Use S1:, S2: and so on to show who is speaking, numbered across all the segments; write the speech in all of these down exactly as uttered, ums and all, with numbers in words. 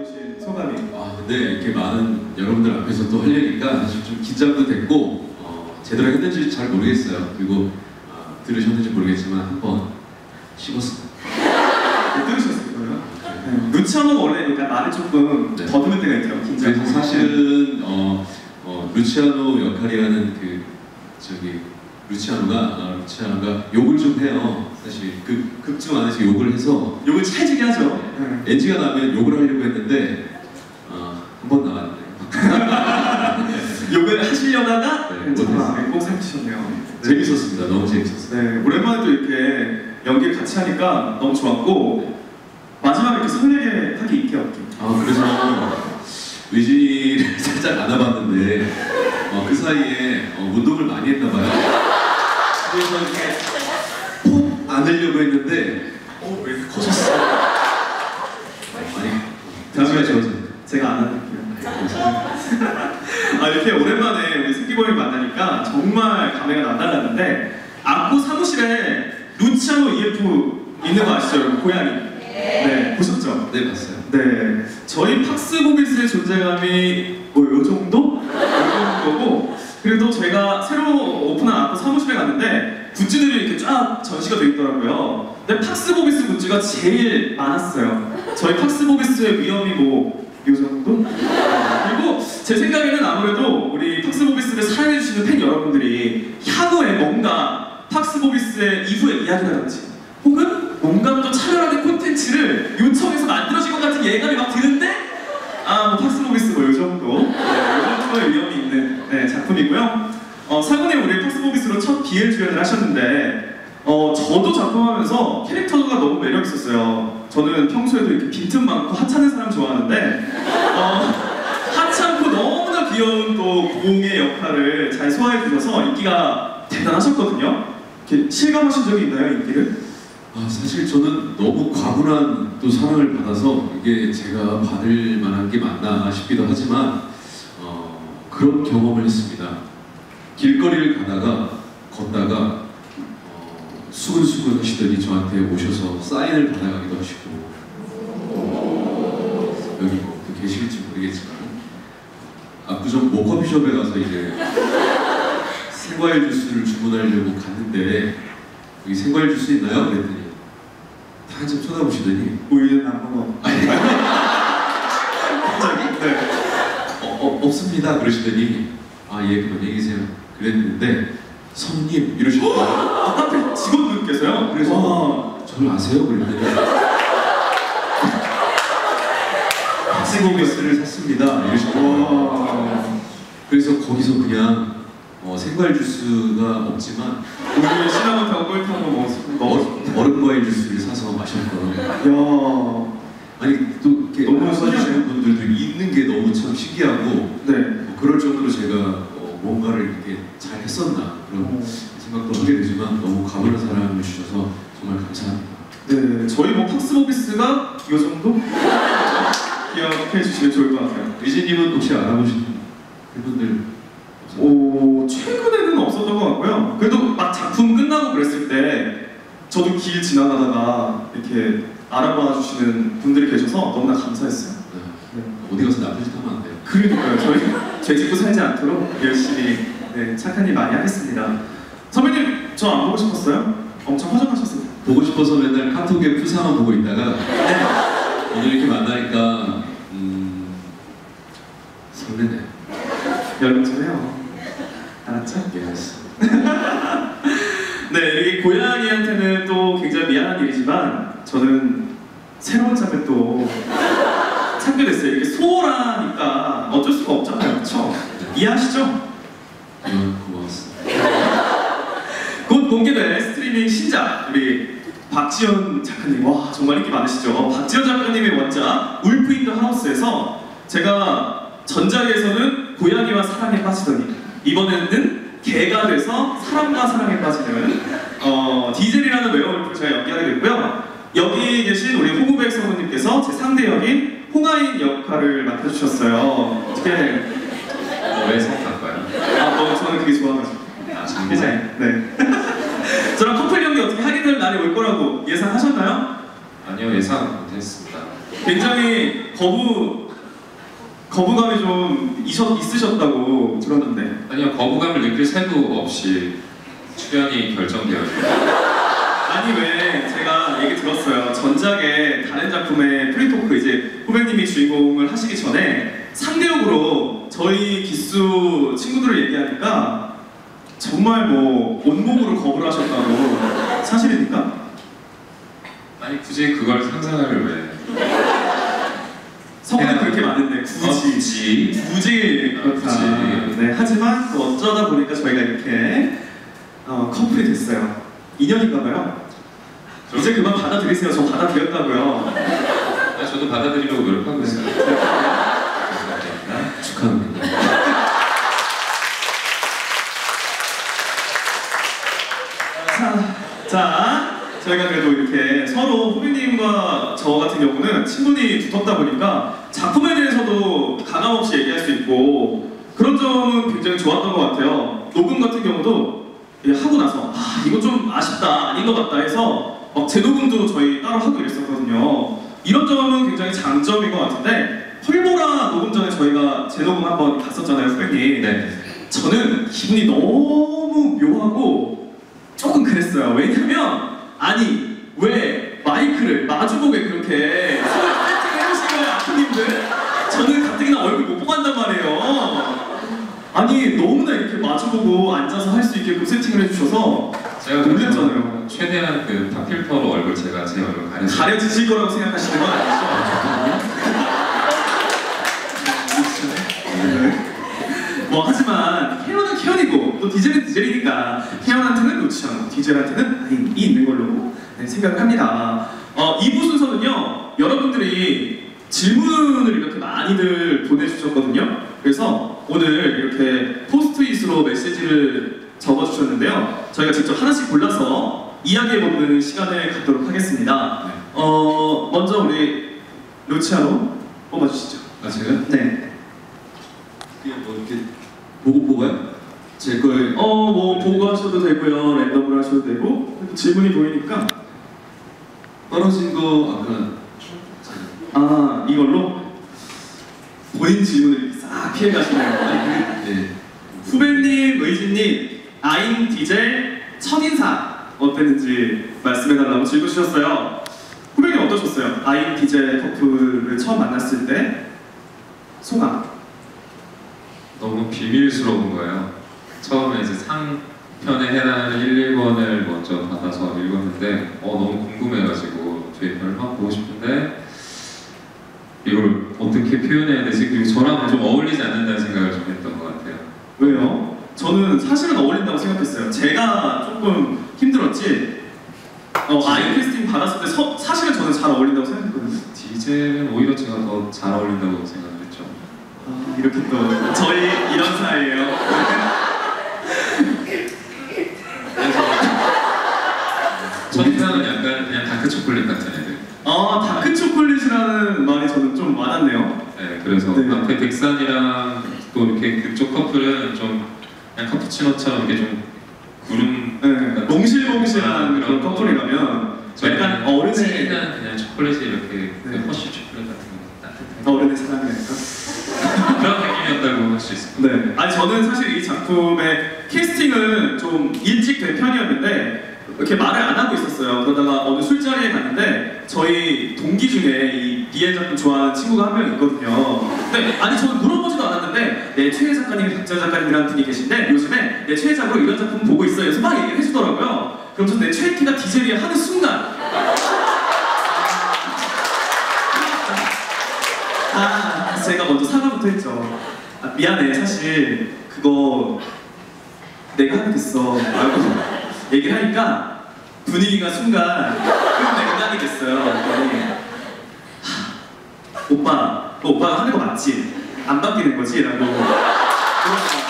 S1: 보신 소감이?
S2: 아 근데 이렇게 많은 여러분들 앞에서 또 하려니까 사실 좀 긴장도 됐고 어, 제대로 했는지 잘 모르겠어요. 그리고 어, 들으셨는지 모르겠지만 한번 씹었습니다.
S1: 못 들으셨을 거예요? 네. 루치아노가 원래 그러니까 말을 조금
S2: 네.
S1: 더듬을 때가 있더라고요. 긴장.
S2: 그래서 사실은 어, 어, 루치아노 역할이라는 그 저기 루치아노가 어, 루치아노가 욕을 좀 해요. 사실 그 극중 안에서 욕을 해서
S1: 욕을 찰지게 하죠.
S2: 네. 엔지가 나면 욕을 하려고 했는데 어, 한 번 나왔네요.
S1: 욕을 하시려다가
S2: 네,
S1: 정말 꼭 삼키셨네요. 네.
S2: 재밌었습니다. 너무 재밌었어요.
S1: 네, 오랜만에 또 이렇게 연기를 같이 하니까 너무 좋았고 마지막에 이렇게 설레게 하기 있게 할게.
S2: 아 그래서 의지를 살짝 안아봤는데 어, 그 사이에 어, 운동을 많이 했나봐요. 그래서 이렇게 푹 안으려고 했는데 어, 왜 이렇게 커졌어? 아니
S1: 다음에
S2: 좋아져.
S1: 제가 안아드릴게요. 아 이렇게 오랜만에 우리 승기범이 만나니까 정말 감회가 남달랐는데 악구 사무실에 루치아노 이에프 있는 거 아시죠? 여러분? 고양이. 네, 보셨죠?
S2: 네 봤어요.
S1: 네, 저희 팍스보비스의 존재감이 뭐 요 정도? 요 정도고 그래도 저희가 새로 오픈한 악구 사무실에 갔는데 굿즈들이 이렇게 쫙 전시가 돼 있더라고요. 근데 팍스보비스 굿즈가 제일 많았어요. 저희 팍스보비스의 위험이 뭐 요 정도? 그리고 제 생각에는 아무래도 우리 팍스보비스를 사랑해주시는 팬 여러분들이 향후에 뭔가 팍스보비스의 이후의 이야기라든지 혹은 뭔가 또 차별화된 콘텐츠를 요청해서 만들어질 것 같은 예감이 막 드는데 아, 뭐 팍스보비스 뭐 요 정도 네, 요 정도의 위험이 있는 네, 작품이고요. 어, 사군님 우리 팍스보비스로 첫 비엘 주연을 하셨는데 어, 저도 작품하면서 캐릭터가 너무 매력 있었어요. 저는 평소에도 이렇게 빈틈 많고 하찮은 사람 좋아하는데 어, 하찮고 너무나 귀여운 또 공의 역할을 잘 소화해 주셔서 인기가 대단하셨거든요. 이렇게 실감하신 적이 있나요, 인기를?
S2: 아 사실 저는 너무 과분한 또 사랑을 받아서 이게 제가 받을 만한 게 맞나 싶기도 하지만 어, 그런 경험을 했습니다. 길거리를 가다가 걷다가 어, 수근수근 하시더니 저한테 오셔서 사인을 받아가기도 하시고 여기 뭐 계실지 모르겠지만 압구정 모커피숍에 가서 이제 생과일 주스를 주문하려고 갔는데 여기 생과일 주스 있나요? 그랬더니 다 한참 쳐다보시더니
S1: 우유는 안 먹어.
S2: 갑자기? 네. 어, 어, 없습니다 그러시더니 아 예 그만 얘기 계세요 그랬는데 손님 이러시더라고요.
S1: 아, 하필 직원분께서요?
S2: 그래서
S1: 와.
S2: 저를 아세요? 그랬더니 팍스보비스를 샀습니다 이러시더라고요. 그래서 거기서 그냥 어, 생과일 주스가 없지만
S1: 우유에 시나몬 타고 꿀 타고 먹었어.
S2: 얼음과일 주스를 사서 마셨거든요.
S1: 야.
S2: 아니 또 이렇게
S1: 너무
S2: 써주시는 분들도 있는 게 너무 참 신기하고
S1: 네.
S2: 뭐 그럴 정도로 제가 어, 뭔가를 이렇게 잘 했었나 그런
S1: 오.
S2: 생각도 하게 되지만 너무 가문한 사랑을 주셔서 정말 감사합니다.
S1: 네, 저희 뭐 팍스보비스가 이 정도? 기억해 주시면 좋을 것 같아요.
S2: 의진님은 혹시 알아보신 분들?
S1: 오, 최근에는 없었던 것 같고요. 그래도 막 작품 끝나고 그랬을 때 저도 길 지나가다가 이렇게 알아봐 주시는 분들이 계셔서 너무나 감사했어요.
S2: 네. 네. 어디 가서 나쁜 짓 하면 안 돼요.
S1: 그러니까요. 저희 죄 짓고 살지 않도록 열심히 네, 착한 일 많이 하겠습니다. 선배님, 저 안 보고 싶었어요? 엄청 허전하셨어요.
S2: 보고 싶어서 맨날 카톡에 푸사만 보고 있다가
S1: 네.
S2: 오늘 이렇게 만나니까 음... 설레네.
S1: 연락 좀 해요. 알았죠?
S2: 예, 알았어.
S1: 네, 이게 고양이한테는 또 굉장히 미안한 일이지만 저는 새로운 잠을 또 찾게 됐어요. 이게 소라니까 어쩔 수가 없잖아요, 그렇죠? 이해하시죠?
S2: 음, 고마웠어.
S1: 곧 공개될 스트리밍 신작 우리 박지현 작가님, 와 정말 인기 많으시죠? 박지현 작가님의 원작 울프 인 더 하우스에서 제가 전작에서는 고양이와 사랑에 빠지더니 이번에는 개가 돼서 사람과 사랑에 빠지는 어, 디젤이라는 웨어울프를 제가 연기하게 됐고요. 여기 계신 우리 홍우백 성우님께서 제 상대 역인 홍아인 역할을 맡아주셨어요. 어떻게
S2: 왜 생각할까요?
S1: 아, 뭐 저는 되게 좋아가지고.
S2: 아, 정말?
S1: 네. 저랑 커플 연기 어떻게 하게 될 날이 올 거라고 예상하셨나요?
S2: 아니요, 예상 못했습니다.
S1: 굉장히 거부 거부감이 좀 있었, 있으셨다고 들었는데.
S3: 아니요, 거부감을 느낄 새도 없이 출연이 결정되었어요.
S1: 아니 왜 제가 얘기 들었어요. 전작의 다른 작품의 프리토크 이제 후배님이 주인공을 하시기 전에 상대역으로 저희 기수 친구들을 얘기하니까 정말 뭐 온몸으로 거부를 하셨다고. 사실입니까?
S3: 아니 굳이 그걸 상상을 왜?
S1: 성우는 그렇게 많은데 굳이
S3: 굳이
S1: 굳이 그렇다.
S3: 굳이.
S1: 네, 하지만 또 어쩌다 보니까 저희가 이렇게 어, 커플이 됐어요. 인연인가봐요. 이제 그만 받아들이세요. 저 받아들였다고요.
S3: 아, 저도 받아들이려고 노력하고 있어요.
S2: 축하합니다.
S1: 자, 자, 저희가 그래도 이렇게 서로 후배님과 저 같은 경우는 친분이 두텁다 보니까 작품에 대해서도 가감없이 얘기할 수 있고 그런 점은 굉장히 좋았던 것 같아요. 녹음 같은 경우도 하고 나서 아 이거 좀 아쉽다 아닌 것 같다 해서 막 재녹음도 저희 따로 하고 이랬었거든요. 이런 점은 굉장히 장점인 것 같은데 펄보라 녹음 전에 저희가 재녹음 한번 갔었잖아요, 후배님.
S3: 네.
S1: 저는 기분이 너무 묘하고 조금 그랬어요. 왜냐면 아니 왜 마이크를 마주보게 그렇게 손을 세팅을 해주신 거예요, 아프님들? 저는 가뜩이나 얼굴 못 보고 한단 말이에요. 아니 너무나 이렇게 마주보고 앉아서 할 수 있게 그 세팅을 해주셔서
S3: 제가
S1: 놀랬잖아요.
S3: 최대한 그 팝필터로 얼굴 제가 제 얼굴 가려서
S1: 가려지실 거라고 생각하시는 건 아니죠? 네. 뭐 하지만 케어는 케어이고 또 디젤은 디젤이니까 케어한테는 루치아노, 디젤한테는 아임이 있는 걸로 네, 생각을 합니다. 어, 이 부 순서는요 여러분들이 질문을 이렇게 많이들 보내주셨거든요. 그래서 오늘 이렇게 포스트잇으로 메시지를 적어주셨는데요. 저희가 직접 하나씩 골라서 이야기해보는 시간을 갖도록 하겠습니다.
S2: 네.
S1: 어, 먼저 우리 루치아노 뽑아주시죠.
S3: 아 제가?
S1: 네.
S2: 그냥 뭐 이렇게 보고 뽑아요? 제 걸.
S1: 어, 뭐 보고 하셔도 되고요, 랜덤으로 하셔도 되고 질문이 보이니까
S2: 떨어진 거 아까.
S1: 아 이걸로 본인 질문을 싹 피해가시네요.
S2: 네.
S1: 후배님, 의진님, 아임 디젤 첫인상 어땠는지 말씀해달라고 질문 주셨어요. 후배님 어떠셨어요? 아임 디젤 커플을 처음 만났을 때 소감?
S3: 너무 비밀스러운 거예요. 처음에 이제 상편에 해당하는 일, 이 번을 먼저 받아서 읽었는데 어 너무 궁금해가지고 저희 별만 보고 싶은데 이걸 어떻게 표현해야 되지? 그리고 저랑 좀 어울리지 않는다는 생각을 좀 했던 것 같아요.
S1: 왜요? 저는 사실은 어울린다고 생각했어요. 제가 조금 힘들었지. 어, 아임 캐스팅 받았을 때 서, 사실은 저는 잘 어울린다고 생각했거든요.
S3: 디젤은 오히려 제가 더 잘 어울린다고 생각을 했죠.
S1: 아, 이렇게 또 저희 이런 사이예요.
S3: 첫인상은 약간 그냥 다크 초콜릿 같은 애들.
S1: 아 다크 초콜릿이라는 말이 저는 좀 와닿네요.
S3: 네, 그래서
S1: 네.
S3: 앞에 백산이랑 또 이렇게 그쪽 커플은 좀 그냥 카푸치노처럼 이렇게 좀 구름
S1: 네,
S3: 같은
S1: 몽실몽실한
S3: 그런
S1: 그런 커플이라면
S3: 저희는
S1: 약간 어른의
S3: 진한 그냥 초콜릿이 이렇게
S1: 네.
S3: 허쉬 초콜릿 같은 거 따뜻한
S1: 어른의 사랑이랄까?
S3: 그런 느낌이었다고 할 수 있습니다.
S1: 네. 아니 저는 사실 이 작품의 캐스팅은 좀 일찍 된 편이었는데 이렇게 말을 안 하고 있었어요. 그러다가 어느 술자리에 갔는데 저희 동기 중에 이 비엘 작품 좋아하는 친구가 한 명 있거든요. 근데 아니 저는 물어보지도 않았는데 내 최애 작가님, 박재 작가님이라는 분이 계신데 요즘에 내 최애작으로 이런 작품 보고 있어요. 그래서 막 얘기를 해주더라고요. 그러면서 내 최애키가 디젤이야 하는 순간 아 제가 먼저 사과부터 했죠. 아, 미안해 사실 그거 내가 하게 됐어 라고 얘기를 하니까 분위기가 순간 끈냉간이 됐어요. 그랬더니 하, 오빠, 너 오빠가 하는 거 맞지? 안 바뀌는 거지? 라고 그러더라고요.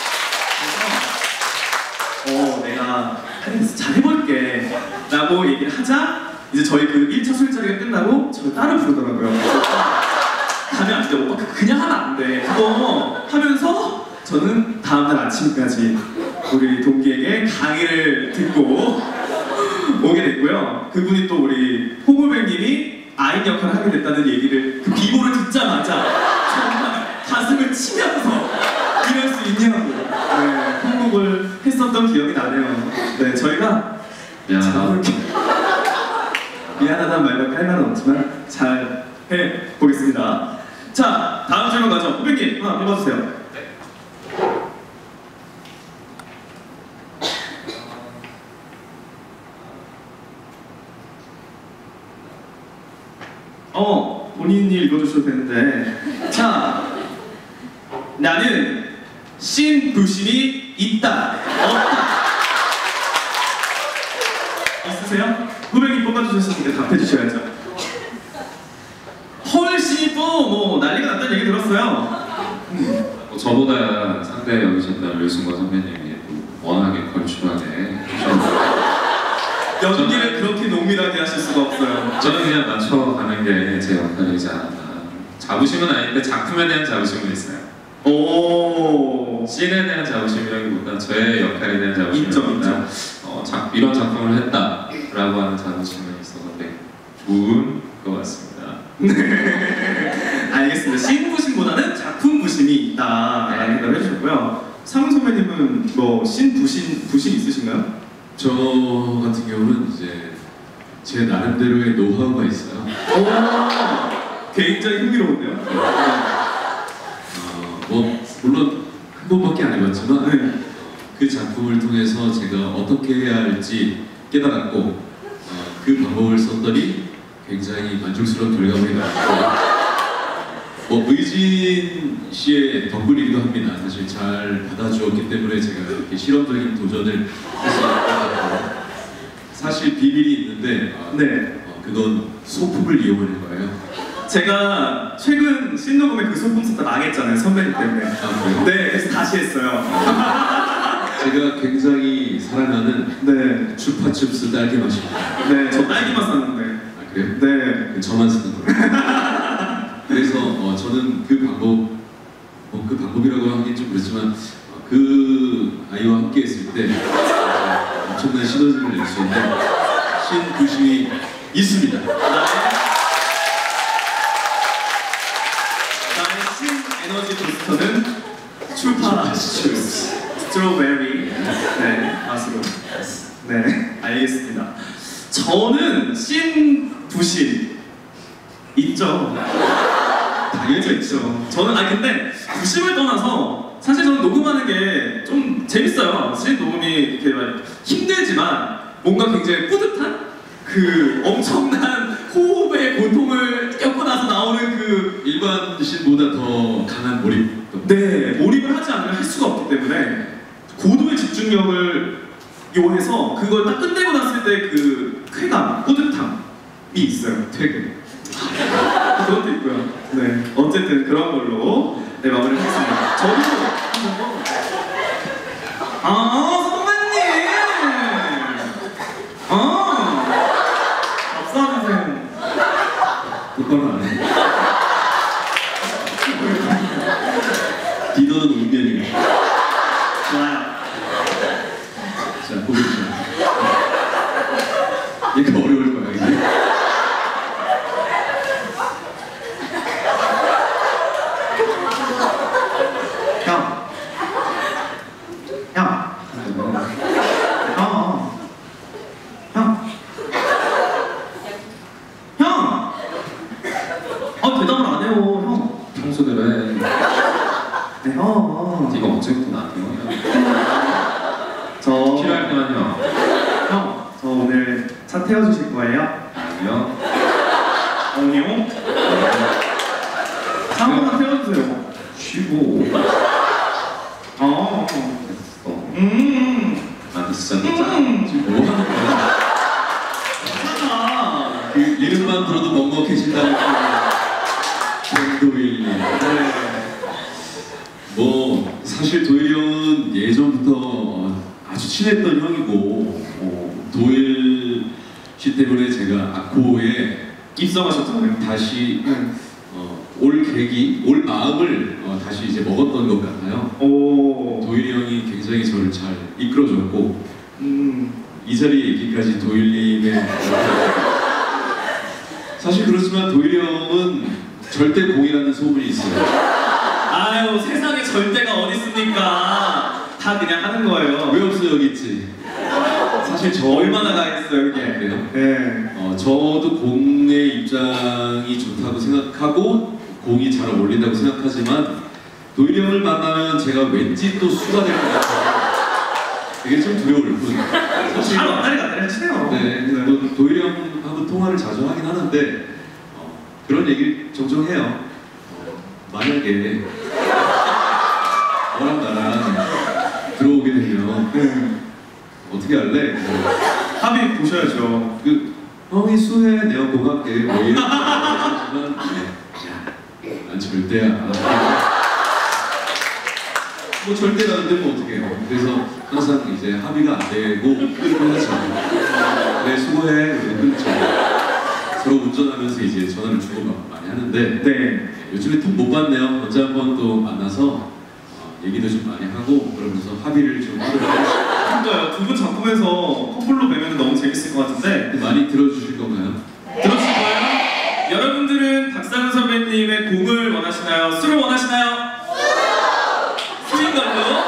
S1: 그래서 어 내가 하긴 잘 해볼게 라고 얘기를 하자 이제 저희 그 일 차 술자리가 끝나고 저를 따로 부르더라고요. 그래서 가면 안 돼. 오빠 그냥 하면 안 돼. 그거 하면서 저는 다음날 아침까지 우리 동기에게 강의를 듣고 오게 됐고요. 그분이 또 우리 홍우백님이 아인 역할을 하게 됐다는 얘기를 그 비보를 듣자마자 정말 가슴을 치면서 이럴 수 있냐고 네, 통곡을 했었던 기억이 나네요. 네, 저희가
S3: 미안하다.
S1: 미안하다는 말밖에 할 말은 없지만 잘 해보겠습니다. 자, 다음 질문 가죠. 후배님 하나 뽑아주세요. 어, 본인이 읽어주셔도 되는데 자, 나는 신부심이 있다, 없다 있으세요? 후배님 뽑아주셨으니까 답해주셔야죠. 훨씬 또 뭐 난리가 났다는 얘기 들었어요. 음.
S3: 뭐 저보다 상대 여기셨던 류승권 선배님이 또 워낙에 걸출하게
S1: 연기를 그렇게 농밀하게 하실 수가 없어요.
S3: 저는 그냥 맞춰가는 게 제 역할이지 않았나. 자부심은 아닌데 작품에 대한 자부심은 있어요.
S1: 오,
S3: 씬에 대한 자부심이라기보다 저의 역할에 대한
S1: 인정,
S3: 자부심이보다
S1: 인정.
S3: 어, 자, 이런 작품을 했다라고 하는 자부심은 있어서 되게 좋은 것 같습니다.
S1: 알겠습니다. 씬 부심보다는 작품 부심이 있다라는
S3: 네.
S1: 대답을 해주셨고요. 상훈 선배님은 뭐씬 부심 부심 있으신가요?
S2: 저 같은 경우는 이제 제 나름대로의 노하우가 있어요.
S1: 오, 굉장히 흥미로운데요.
S2: 어, 뭐 물론 한 번밖에 안 해봤지만
S1: 네.
S2: 그 작품을 통해서 제가 어떻게 해야 할지 깨달았고 어, 그 방법을 썼더니 굉장히 만족스러운 결과물이 나왔고 뭐 의진 씨의 덕분이기도 합니다. 사실 잘 받아주었기 때문에 제가 이렇게 실험적인 도전을 할 수 있고 사실 비밀이 있는데 어,
S1: 네.
S2: 어, 그건 소품을 이용하는 거예요.
S1: 제가 최근 신녹음에 그 소품 썼다 망했잖아요, 선배님 때문에.
S2: 아, 그래요?
S1: 네, 그래서 다시 했어요.
S2: 제가 굉장히 사랑하는
S1: 네,
S2: 추파춥스 딸기 맛입니다.
S1: 네, 저 딸기만 샀는데.
S2: 아 그래요?
S1: 네,
S2: 그 저만 쓰는 거예요. 그래서 어, 저는 그 방법, 뭐 그 방법이라고 하긴 좀 그렇지만 어, 그 아이와 함께 했을 때 어, 엄청난 시너지를 낼 수 있는 신부심이 있습니다.
S1: 나의, 나의 신 에너지 부스터는 추파추 스트로베리 네, 맛으로. 네, 알겠습니다. 저는 신 부심 있죠. 당연히 있죠. 저는 아니 근데 부심을 떠나서 사실 저는 녹음하는 게 좀 재밌어요. 신 녹음이 이렇게 막 힘들지만 뭔가 굉장히 뿌듯한 그 엄청난 호흡의 고통을 겪고 나서 나오는 그
S2: 일반 신보다 더 강한 몰입.
S1: 네, 몰입을 하지 않으면 할 수가 없기 때문에 고도의 집중력을 요해서 그걸 딱 끝내고 났을 때 그 쾌감, 뿌듯함이 있어요. 퇴근. 그것도 있고요. 네, 어쨌든 그런 걸로 네, 마무리를 하겠습니다. 저도 아 선배님, 아 박수하세요.
S2: 똑바로 안 해. 디너는 운명이에요.
S1: 좋아요.
S2: 자, 보겠습니다. 얘가 어려울 거야, 이제.
S1: 형, 형, 어, 형, 형, 아 대답을 안 해요, 형.
S3: 평소대로 해.
S1: 네, 어, 어.
S3: 네가 언제부터 나한테 형이야?
S1: 저,
S3: 필요할 때만요.
S1: 형, 저 오늘 차 태워주실 거예요?
S3: 아니요.
S1: 아니요. 차 한 번만 태워주세요.
S3: 쉬고.
S1: 어,
S3: 됐어.
S1: 음,
S3: 나한테 진짜
S1: 음,
S2: 지금 뭐 하는 거야?
S1: 차가.
S2: 그 이름만 들어도 먹먹해진다는 그 도일이.
S1: 네.
S2: 뭐 사실 도일 형은 예전부터 아주 친했던 형이고 어, 도일 씨 때문에 제가 아코에
S1: 입성하셨잖아요.
S2: 다시
S1: 응.
S2: 어, 올 계기, 올 마음을 어, 다시 이제 먹었던 것 같아요.
S1: 오.
S2: 도일 형이 굉장히 저를 잘 이끌어줬고
S1: 음.
S2: 이 자리에 있기까지 도일님의 사실 그렇지만 도일이 형은 절대 공이라는 소문이 있어요.
S1: 아유 세상에 절대가 어디 있습니까? 다 그냥 하는 거예요.
S2: 왜 없어 여기 있지? 사실 저
S1: 얼마나 가겠어요 이게.
S2: 그래요?
S1: 네.
S2: 어, 저도 공의 입장이 좋다고 생각하고 공이 잘 어울린다고 생각하지만 도일이 형을 만나면 제가 왠지 또 수가 될 것 같아요. 이게 좀 두려울 뿐. 사실
S1: 잘 왔다리 갔다리 치네요.
S2: 네, 또 도일이 형하고 통화를 자주 하긴 하는데 어, 그런 얘기를 종종 해요. 어, 만약에 너랑 나랑 들어오게 되면
S1: 네.
S2: 어떻게 할래? 뭐,
S1: 합의 보셔야죠.
S2: 그 형이 수해 내가 고맙게 뭐 이런 하지만 네. 난 절대야. 뭐 절대가 안 되면 어떻게 해요? 그래서 항상 이제 합의가 안 되고 끌고 하죠. 그래 수고해. 끊죠. 서로 운전하면서 이제 전화를 주고받고 많이 하는데
S1: 네.
S2: 요즘에 통 못 봤네요. 언제 한번 또 만나서 어, 얘기도 좀 많이 하고 그러면서 합의를 좀 하도록 하겠습니다.
S1: 그러니까요. 두 분 작품에서 커플로 뵈면 너무 재밌을 것 같은데
S2: 많이 들어주실 건가요?
S1: 들어주실 거예요? 여러분들은 박상훈 선배님의 공을 원하시나요? 술을 원하시나요? 술인가요?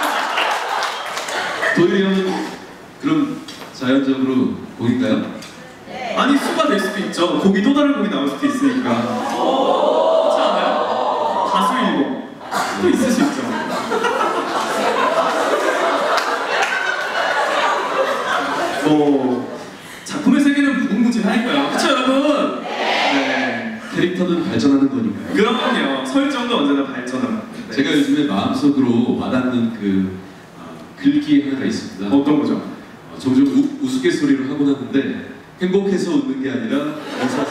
S2: 도일이 형은 그럼 자연적으로 공인가요?
S1: 아니 수가 될 수도 있죠. 곡이 또 다른 곡이 나올 수도 있으니까. 그렇지 않아요? 가수이고 또 있을 수 있죠. 뭐 작품의 세계는 무궁무진하니까요. 그렇죠 여러분? 네.
S2: 캐릭터는 발전하는 거니까요.
S1: 그럼요. 설정도 언제나 발전하고. 네.
S2: 제가 요즘에 마음속으로 와닿는 그 어, 글귀 하나가 있습니다.
S1: 어떤 거죠?
S2: 어, 종종 우, 우스갯소리를 하곤 하는데 행복해서 웃는 게 아니라 웃어서